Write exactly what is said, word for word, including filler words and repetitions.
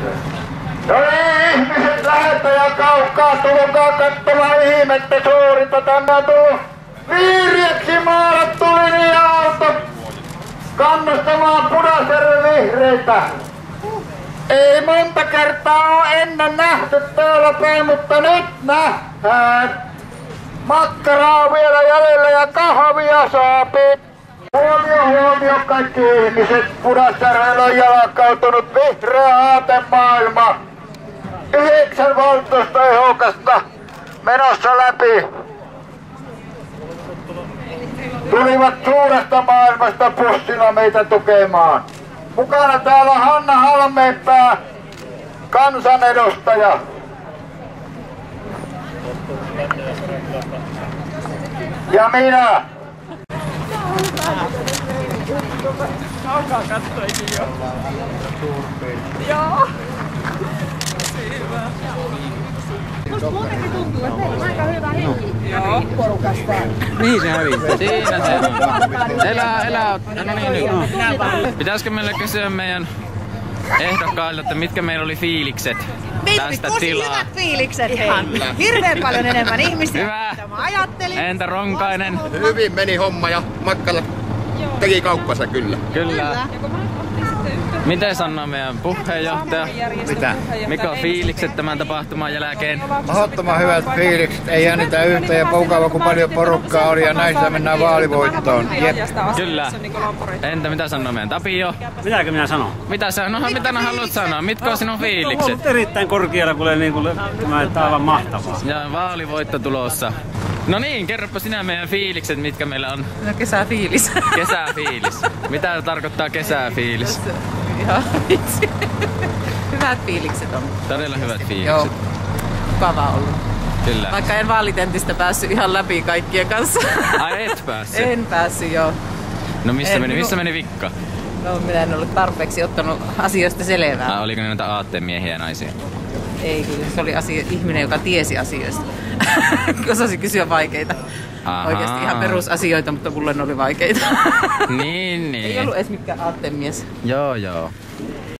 No niin, ihmiset lähettäjä kaukaa, tulkaa katsomaan ihmettä suurinta. Tänne on tullut viirieksi maalattu linja-auto kannustamaan Pudasjärven vihreitä. Ei monta kertaa ole ennen nähty täällä päin, mutta nyt nähdään. Makkaraa on vielä jäljellä ja kahvia saapii. Huomio, huomio kaikki ihmiset. Pudasjärvellä on jalkautunut vihreä aatemaailma. Yhdeksän volttoista ehokasta menossa läpi. Tulivat suuresta maailmasta bussilla meitä tukemaan. Mukana täällä Hanna Halmeenpää, kansanedustaja. Ja minä. Alkaa katsoikin jo. Joo. Musta muutenkin tuntuu, että meillä on aika hyvä henki. Joo. Porukasta. Mihin se hävisi? Siinä se on. Elää, elää. No niin nyt. Pitäisikö meille kysyä meidän ehdokkailta, että mitkä meillä oli fiilikset tästä tilaa? Hyvät fiilikset. Ihan hirveän paljon enemmän ihmisiä. Hyvä. Mitä mä ajattelin. Entä Ronkainen? Hyvin meni homma ja Makkala teki kauppansa kyllä. Kyllä. Miten sanoo meidän puheenjohtaja? Mitä? Mikä on fiilikset tämän tapahtuman jälkeen? Mahdottoman hyvät fiilikset, ei jännitä yhtä ja mukava kun paljon porukkaa oli ja näissä mennään vaalivoittoon. Jep. Kyllä. Entä mitä sanoo meidän Tapio? Mitäkö minä sanon? Mitä sä, no, mitä nää haluat sanoa? Mitkä on sinun On fiilikset? ollut erittäin korkealla, kuule niin kuin tämä on aivan mahtavaa. Ja vaalivoitto tulossa. No niin, kerropa sinä meidän fiilikset, mitkä meillä on. No kesäfiilis. Kesäfiilis. Mitä tarkoittaa kesäfiilis? Ihan vitsi. Hyvät fiilikset on. Todella hyvät fiilikset. Joo. Mukavaa ollut. Kyllä. Vaikka en vaalitentistä päässyt ihan läpi kaikkien kanssa. Ai et päässyt? En päässyt, joo. No missä En, meni, missä no- meni vikka? No minä en ollut tarpeeksi ottanut asioista selvää. Ah, oliko ne näitä aatteen miehiä ja naisia? Ei kyllä, se oli asia, ihminen, joka tiesi asioista. Osasi kysyä vaikeita. Ahaa. Oikeasti ihan perusasioita, mutta mulle ne oli vaikeita. Niin, niin. Ei ollut edes mikään aattemies. Joo, joo.